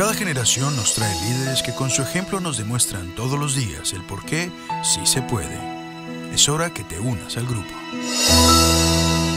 Cada generación nos trae líderes que con su ejemplo nos demuestran todos los días el por qué sí se puede. Es hora que te unas al grupo.